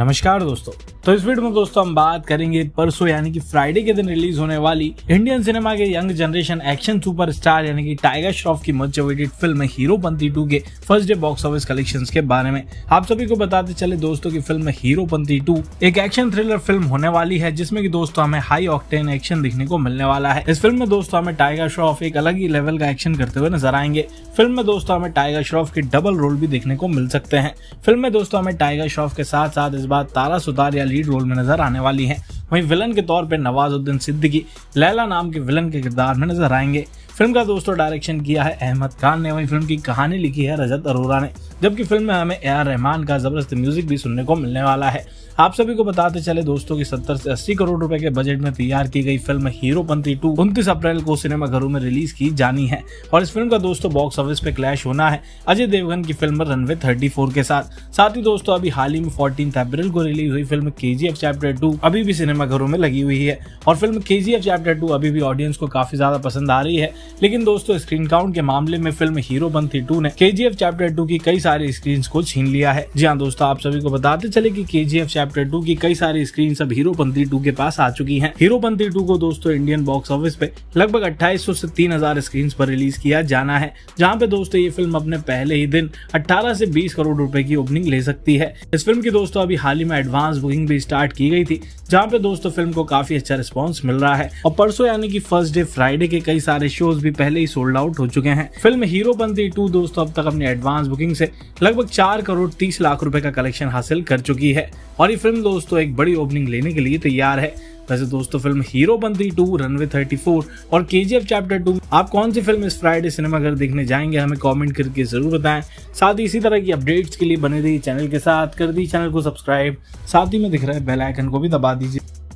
नमस्कार दोस्तों। तो इस वीडियो में दोस्तों हम बात करेंगे परसों यानी कि फ्राइडे के दिन रिलीज होने वाली इंडियन सिनेमा के यंग जनरेशन एक्शन सुपरस्टार यानी कि टाइगर श्रॉफ की मच अवेटेड फिल्म हीरोपंती 2 के first day box office collections के बारे में आप सभी को बताते चले दोस्तों की फिल्म हीरोपंती 2 एक एक्शन थ्रिलर फिल्म होने वाली है, जिसमें कि दोस्तों हमें हाई ऑक्टेन एक्शन दिखने को मिलने वाला है। इस फिल्म में दोस्तों हमें टाइगर श्रॉफ एक अलग ही लेवल का एक्शन करते हुए नजर आएंगे। फिल्म में दोस्तों हमें टाइगर श्रॉफ के डबल रोल भी देखने को मिल सकते हैं। फिल्म में दोस्तों हमें टाइगर श्रॉफ के साथ साथ इस बार तारा सुतारिया लीड रोल में नजर आने वाली है। वहीं विलन के तौर पे नवाजुद्दीन सिद्दीकी लैला नाम के विलन के किरदार में नजर आएंगे। फिल्म का दोस्तों डायरेक्शन किया है अहमद खान ने, वहीं फिल्म की कहानी लिखी है रजत अरोरा ने, जबकि फिल्म में हमें ए आर रहमान का जबरदस्त म्यूजिक भी सुनने को मिलने वाला है। आप सभी को बताते चले दोस्तों की 70 से 80 करोड़ रुपए के बजट में तैयार की गई फिल्म हीरोपंती 2 29 अप्रैल को सिनेमाघरों में रिलीज की जानी है और इस फिल्म का दोस्तों बॉक्स ऑफिस पे क्लैश होना है अजय देवगन की फिल्म रनवे 34 के साथ ही दोस्तों अभी हाल ही में 14 अप्रैल को रिलीज हुई फिल्म KGF चैप्टर 2 अभी भी सिनेमाघरों में लगी हुई है और फिल्म KGF चैप्टर 2 अभी भी ऑडियंस को काफी ज्यादा पसंद आ रही है। लेकिन दोस्तों स्क्रीन काउंट के मामले में फिल्म हीरोपंती 2 ने KGF चैप्टर 2 की कई सारी स्क्रीन को छीन लिया है। जी हाँ दोस्तों, आप सभी को बताते चले कि KGF चैप्टर 2 की कई सारी स्क्रीन अब हीरोपंती 2 के पास आ चुकी हैं। हीरोपंती 2 को दोस्तों इंडियन बॉक्स ऑफिस पे लगभग 2800 से 3000 स्क्रीन पर रिलीज किया जाना है, जहां पे दोस्तों ये फिल्म अपने पहले ही दिन 18 से 20 करोड़ रुपए की ओपनिंग ले सकती है। इस फिल्म की दोस्तों अभी हाल ही में एडवांस बुकिंग भी स्टार्ट की गई थी, जहां पे दोस्तों फिल्म को काफी अच्छा रिस्पांस मिल रहा है और परसों यानी कि फर्स्ट डे फ्राइडे के कई सारे शोज भी पहले ही सोल्ड आउट हो चुके हैं। फिल्म हीरोपंती 2 दोस्तों अब तक अपनी एडवांस बुकिंग से लगभग 4 करोड़ 30 लाख रुपए का कलेक्शन हासिल कर चुकी है और ये फिल्म दोस्तों एक बड़ी ओपनिंग लेने के लिए तैयार है। वैसे दोस्तों फिल्म हीरोपंती 2, रनवे 34 और KGF चैप्टर 2 आप कौन सी फिल्म इस फ्राइडे सिनेमाघर देखने जाएंगे हमें कमेंट करके जरूर बताएं। साथ ही इसी तरह की अपडेट्स के लिए बने रहिए चैनल के साथ, कर दी चैनल को सब्सक्राइब, साथ ही में दिख रहा है बेल आइकन को भी दबा दीजिए।